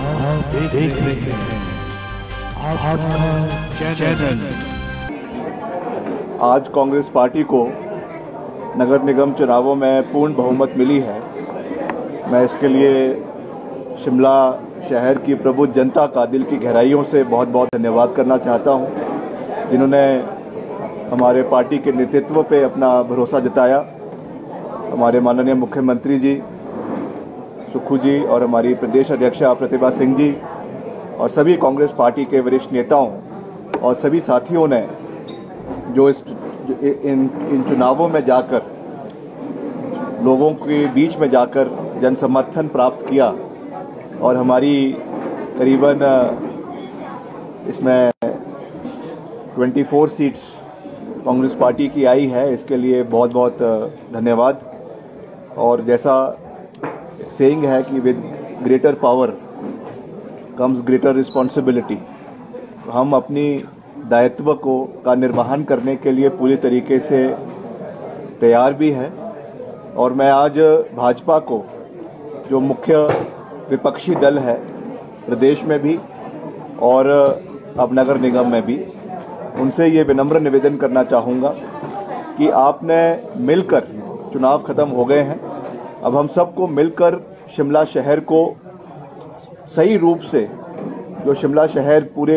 आप देख रहे हैं आपका चैनल। आज कांग्रेस पार्टी को नगर निगम चुनावों में पूर्ण बहुमत मिली है। मैं इसके लिए शिमला शहर की प्रबुद्ध जनता का दिल की गहराइयों से बहुत बहुत धन्यवाद करना चाहता हूं, जिन्होंने हमारे पार्टी के नेतृत्व पे अपना भरोसा जताया। हमारे माननीय मुख्यमंत्री जी सुक्खू जी और हमारी प्रदेश अध्यक्षा प्रतिभा सिंह जी और सभी कांग्रेस पार्टी के वरिष्ठ नेताओं और सभी साथियों ने जो इन चुनावों में जाकर लोगों के बीच में जाकर जन समर्थन प्राप्त किया और हमारी करीबन इसमें 24 सीट्स कांग्रेस पार्टी की आई है। इसके लिए बहुत बहुत धन्यवाद। और जैसा सेइंग है कि with greater power comes greater responsibility, हम अपनी दायित्व का निर्वहन करने के लिए पूरी तरीके से तैयार भी है। और मैं आज भाजपा को, जो मुख्य विपक्षी दल है प्रदेश में भी और अब नगर निगम में भी, उनसे ये विनम्र निवेदन करना चाहूँगा कि आपने मिलकर, चुनाव खत्म हो गए हैं, अब हम सबको मिलकर शिमला शहर को सही रूप से, जो शिमला शहर पूरे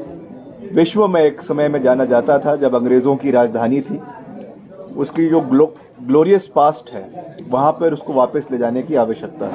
विश्व में एक समय में जाना जाता था जब अंग्रेज़ों की राजधानी थी, उसकी जो ग्लोरियस पास्ट है वहाँ पर उसको वापस ले जाने की आवश्यकता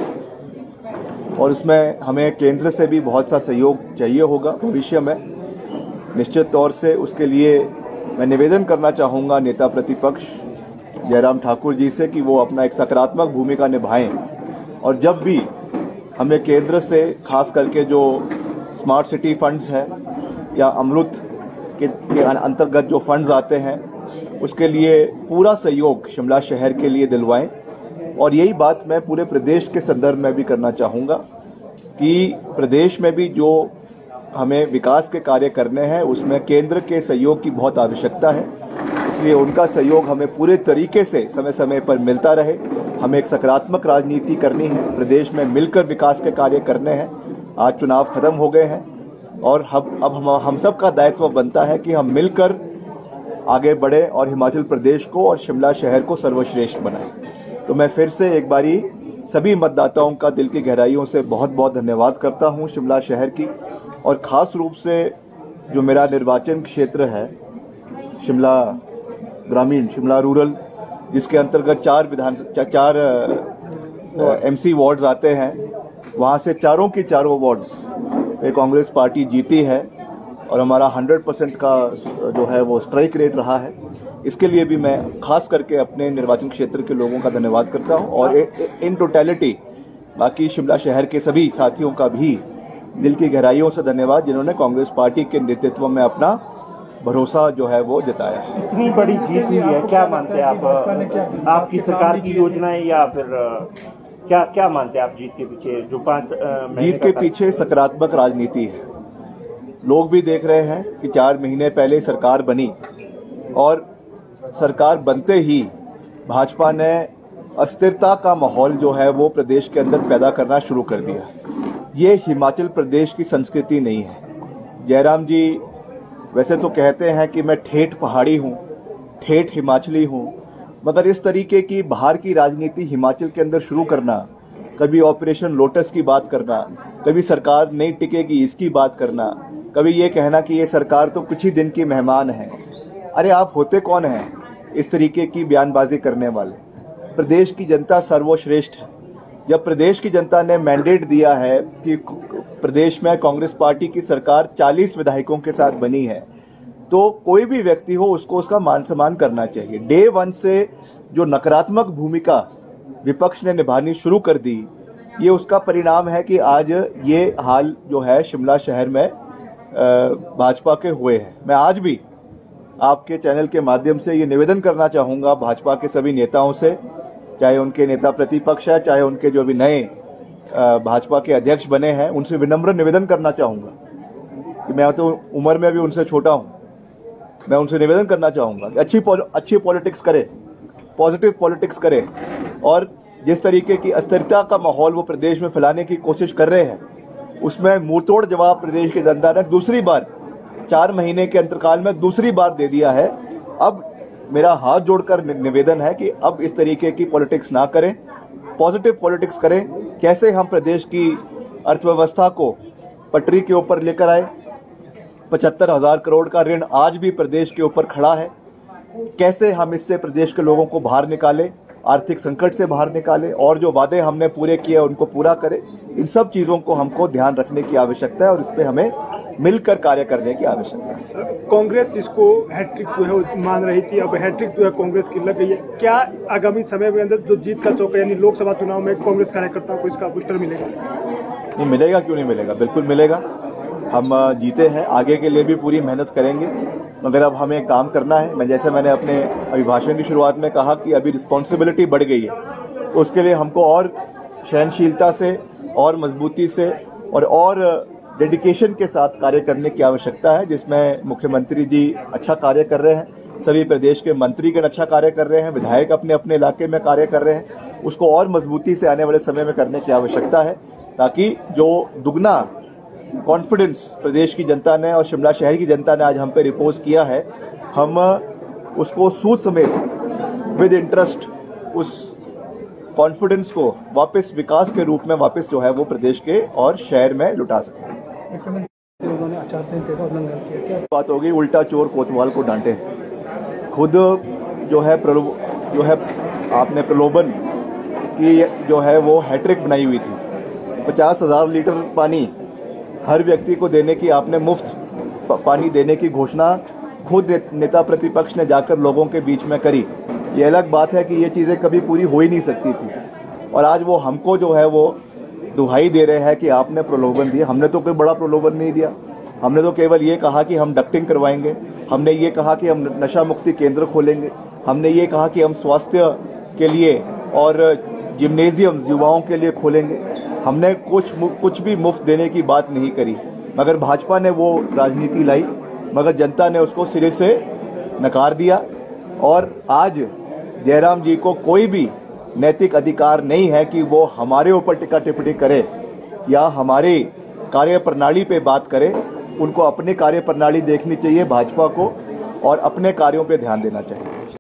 है। और इसमें हमें केंद्र से भी बहुत सा सहयोग चाहिए होगा भविष्य में। निश्चित तौर से उसके लिए मैं निवेदन करना चाहूँगा नेता प्रतिपक्ष जयराम ठाकुर जी से कि वो अपना एक सकारात्मक भूमिका निभाएं। और जब भी हमें केंद्र से खास करके जो स्मार्ट सिटी फंड्स है या अमृत के अंतर्गत जो फंड्स आते हैं, उसके लिए पूरा सहयोग शिमला शहर के लिए दिलवाएं। और यही बात मैं पूरे प्रदेश के संदर्भ में भी करना चाहूँगा कि प्रदेश में भी जो हमें विकास के कार्य करने हैं उसमें केंद्र के सहयोग की बहुत आवश्यकता है। इसलिए उनका सहयोग हमें पूरे तरीके से समय समय पर मिलता रहे। हमें एक सकारात्मक राजनीति करनी है, प्रदेश में मिलकर विकास के कार्य करने हैं। आज चुनाव खत्म हो गए हैं और अब हम सब का दायित्व बनता है कि हम मिलकर आगे बढ़े और हिमाचल प्रदेश को और शिमला शहर को सर्वश्रेष्ठ बनाएं। तो मैं फिर से एक बारी सभी मतदाताओं का दिल की गहराइयों से बहुत बहुत धन्यवाद करता हूं शिमला शहर की, और ख़ास रूप से जो मेरा निर्वाचन क्षेत्र है शिमला ग्रामीण, शिमला रूरल, जिसके अंतर्गत चार एमसी वार्ड्स आते हैं, वहाँ से चारों की चारों वार्ड्स पे कांग्रेस पार्टी जीती है और हमारा 100% का जो है वो स्ट्राइक रेट रहा है। इसके लिए भी मैं खास करके अपने निर्वाचन क्षेत्र के लोगों का धन्यवाद करता हूं। और इन टोटलिटी बाकी शिमला शहर के सभी साथियों का भी दिल की गहराइयों से धन्यवाद, जिन्होंने कांग्रेस पार्टी के नेतृत्व में अपना भरोसा जो है वो जताया। इतनी बड़ी जीत हुई है, क्या मानते हैं आप? आपकी सरकार की योजनाएं या फिर क्या मानते हैं आप जीत के पीछे? जो 5 जीत के पीछे सकारात्मक राजनीति है। लोग भी देख रहे हैं कि 4 महीने पहले सरकार बनी और सरकार बनते ही भाजपा ने अस्थिरता का माहौल जो है वो प्रदेश के अंदर पैदा करना शुरू कर दिया। ये हिमाचल प्रदेश की संस्कृति नहीं है। जयराम जी वैसे तो कहते हैं कि मैं ठेठ पहाड़ी हूँ, ठेठ हिमाचली हूँ, मगर इस तरीके की बाहर की राजनीति हिमाचल के अंदर शुरू करना, कभी ऑपरेशन लोटस की बात करना, कभी सरकार नहीं टिकेगी इसकी बात करना, कभी ये कहना कि ये सरकार तो कुछ ही दिन की मेहमान है। अरे आप होते कौन हैं इस तरीके की बयानबाजी करने वाले? प्रदेश की जनता सर्वश्रेष्ठ है। जब प्रदेश की जनता ने मैंडेट दिया है कि प्रदेश में कांग्रेस पार्टी की सरकार 40 विधायकों के साथ बनी है, तो कोई भी व्यक्ति हो उसको उसका मान सम्मान करना चाहिए। डे 1 से जो नकारात्मक भूमिका विपक्ष ने निभानी शुरू कर दी, ये उसका परिणाम है कि आज ये हाल जो है शिमला शहर में भाजपा के हुए हैं। मैं आज भी आपके चैनल के माध्यम से ये निवेदन करना चाहूँगा भाजपा के सभी नेताओं से, चाहे उनके नेता प्रतिपक्ष है, चाहे उनके जो भी नए भाजपा के अध्यक्ष बने हैं, उनसे विनम्र निवेदन करना चाहूँगा कि मैं तो उम्र में भी उनसे छोटा हूँ। मैं उनसे निवेदन करना चाहूँगा कि अच्छी पॉलिटिक्स करें, पॉजिटिव पॉलिटिक्स करें, और जिस तरीके की अस्थिरता का माहौल वो प्रदेश में फैलाने की कोशिश कर रहे हैं, उसमें मुंहतोड़ जवाब प्रदेश की जनता ने दूसरी बार 4 महीने के अंतरकाल में दूसरी बार दे दिया है। अब मेरा हाथ जोड़कर निवेदन है कि अब इस तरीके की पॉलिटिक्स ना करें, पॉजिटिव पॉलिटिक्स करें। कैसे हम प्रदेश की अर्थव्यवस्था को पटरी के ऊपर लेकर आए। 75,000 करोड़ का ऋण आज भी प्रदेश के ऊपर खड़ा है। कैसे हम इससे प्रदेश के लोगों को बाहर निकालें, आर्थिक संकट से बाहर निकालें और जो वादे हमने पूरे किए उनको पूरा करें। इन सब चीज़ों को हमको ध्यान रखने की आवश्यकता है और इस पर हमें मिलकर कार्य करने की आवश्यकता है। कांग्रेस इसको हैट्रिक जो है मान रही थी, अब हैट्रिक जो है कांग्रेस की लग गई है। क्या आगामी समय में अंदर जो जीत का चौका यानी लोकसभा चुनाव में कांग्रेस कार्यकर्ताओं को इसका बूस्टर मिलेगा? नहीं मिलेगा, क्यों नहीं मिलेगा, बिल्कुल मिलेगा। हम जीते हैं, आगे के लिए भी पूरी मेहनत करेंगे, मगर अब हमें काम करना है। मैंने अपने अभिभाषण की शुरुआत में कहा कि अभी रिस्पॉन्सिबिलिटी बढ़ गई है, तो उसके लिए हमको और सहनशीलता से और मजबूती से और डेडिकेशन के साथ कार्य करने की आवश्यकता है, जिसमें मुख्यमंत्री जी अच्छा कार्य कर रहे हैं, सभी प्रदेश के मंत्रीगण अच्छा कार्य कर रहे हैं, विधायक अपने अपने इलाके में कार्य कर रहे हैं। उसको और मजबूती से आने वाले समय में करने की आवश्यकता है, ताकि जो दुगना कॉन्फिडेंस प्रदेश की जनता ने और शिमला शहर की जनता ने आज हम पे रिपोज किया है, हम उसको सूझ समेत विद इंटरेस्ट उस कॉन्फिडेंस को वापस विकास के रूप में वापस जो है वो प्रदेश के और शहर में लुटा सकें। उन्होंने आचार संहिता का उल्लंघन किया, क्या बात होगी? उल्टा चोर कोतवाल को डांटे। खुद जो है आपने प्रलोभन की जो है वो हैट्रिक बनाई हुई थी। 50,000 लीटर पानी हर व्यक्ति को देने की आपने मुफ्त पानी देने की घोषणा खुद नेता प्रतिपक्ष ने जाकर लोगों के बीच में करी। ये अलग बात है कि ये चीज़ें कभी पूरी हो ही नहीं सकती थी, और आज वो हमको जो है वो दुहाई दे रहे हैं कि आपने प्रलोभन दिया। हमने तो कोई बड़ा प्रलोभन नहीं दिया, हमने तो केवल ये कहा कि हम डक्टिंग करवाएंगे, हमने ये कहा कि हम नशा मुक्ति केंद्र खोलेंगे, हमने ये कहा कि हम स्वास्थ्य के लिए और जिम्नेजियम युवाओं के लिए खोलेंगे। हमने कुछ भी मुफ्त देने की बात नहीं करी, मगर भाजपा ने वो राजनीति लाई, मगर जनता ने उसको सिरे से नकार दिया। और आज जयराम जी को कोई भी नैतिक अधिकार नहीं है कि वो हमारे ऊपर टिक्का टिप्पणी करे या हमारी कार्यप्रणाली पे बात करे। उनको अपनी कार्यप्रणाली देखनी चाहिए भाजपा को, और अपने कार्यों पे ध्यान देना चाहिए।